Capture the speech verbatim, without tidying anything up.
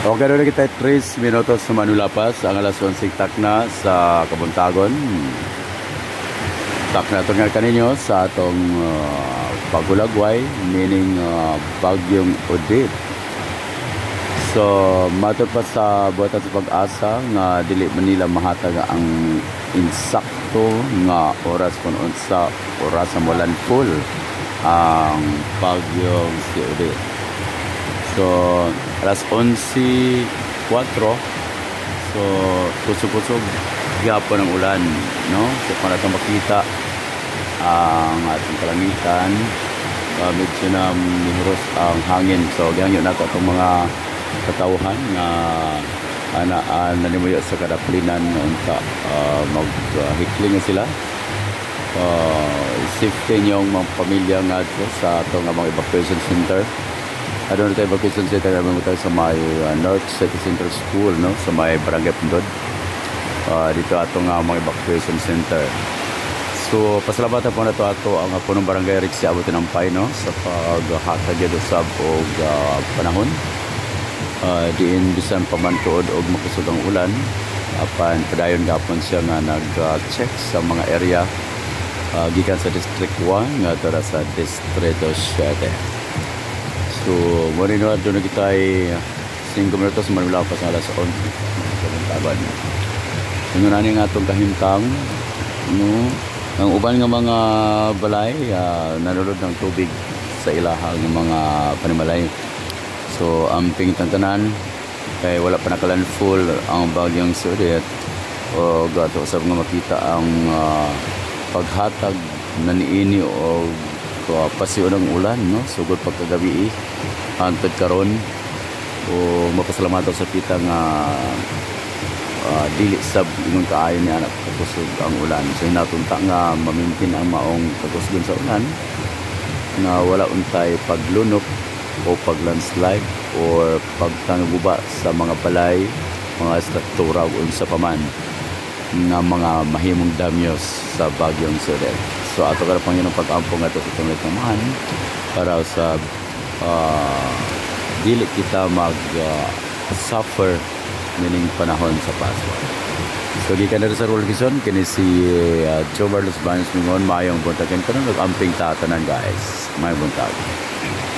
Okay, doon kita tres minutos sa Manulapas, ang alas onse takna sa Kabuntagon. Takna ito nga kaninyo sa atong uh, Paghulagway, meaning uh, Bagyong Odette. So, matod pa sa buhatan sa pag-asa nga dili man nila mahatag ang insakto nga oras kung unsa oras sa mulan full ang Bagyong si Odette. So, alas onse kwatro. So, kusog-kusog gapon ng ulan, no? So, para natin makita ang ating kalangitan, uh, medyo na mihuros ang hangin. So, ganyan yun nato itong mga katawhan na anaan na nimuyo sa kadaplinan unta uh, maghikling uh, sila. Uh, safety niyong mga pamilya nga sa itong mga evacuation center. Ano na tayo evacuation center namin tayo sa may uh, North City Central School, no? Sa may Barangay Puntod. Uh, dito atong uh, mga evacuation center. So pasalamatan po na ito ato ang punong barangay Rixi abutin ang pay, no? Sa paghatag yun usab o uh, panahon. Uh, diin bisan pamantuod o makusog ang ulan. Apan padayon gapon siya nga nag-check uh, sa mga area uh, gikan sa District one nga tara sa Distrito seven. So, muna nyo doon na kita ay five minutos manula pa sa alas onse. Taban. Yung nani nga itong kahintang, no? Ang uban nga mga balay, uh, nanulod ng tubig sa ilahang mga panimalay. So, ang pingitang tanan, kaya wala pa nakalandfall ang Bagyong Odette. O gato sa mga makita ang uh, paghatag na niini o uh, pasiyo ng ulan, no? Sugod pagkagabi hantod karon o mapasalamatan sa kita nga uh, dili sab ingon kaayo ni anak kakusog ang ulan. So hinatunta nga mamintin ang maong kakusgon sa ulan na wala untay paglunok o paglandslide or pagtanguba sa mga balay, mga struktura o unsa pa man nga mga mahimong damyos sa Bagyong Odette. So ato ka na pang yun ang pag-ampong ato sa itong litamahan para sa uh, dili kita mag uh, suffer meaning panahon sa Paswa. So di ka na rin sa Rule Quezon, kini si uh, Joe Barlos Banos Mingon, mayong buntakin ka na nag-amping tatanan guys. Mayong buntag.